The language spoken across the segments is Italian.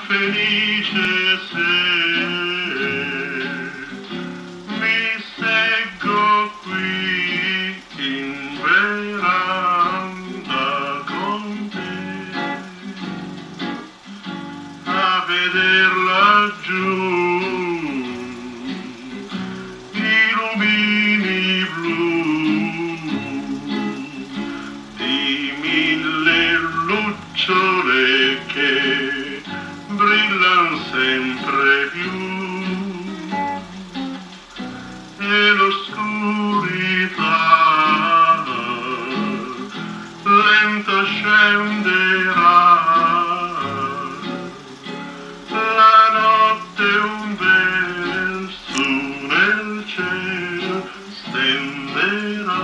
felice se mi seggo qui in veranda con te a veder laggiù i rubini blu di mille lucciole che brillan sempre più e l'oscurità lenta scenderà, la notte un verso nel cielo stenderà.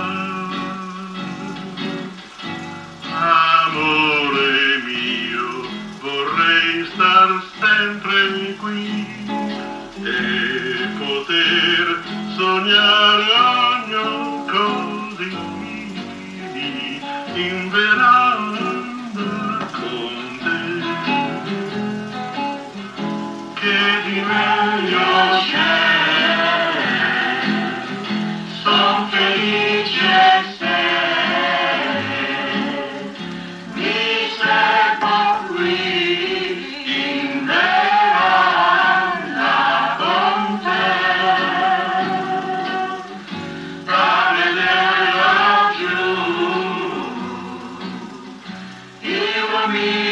Amore mio, vorrei star sempre qui e poter sognare ogni così in veranda con te. Che di meglio c'è, son felice se mi seggo qui in veranda con te a vedere laggiù i uomini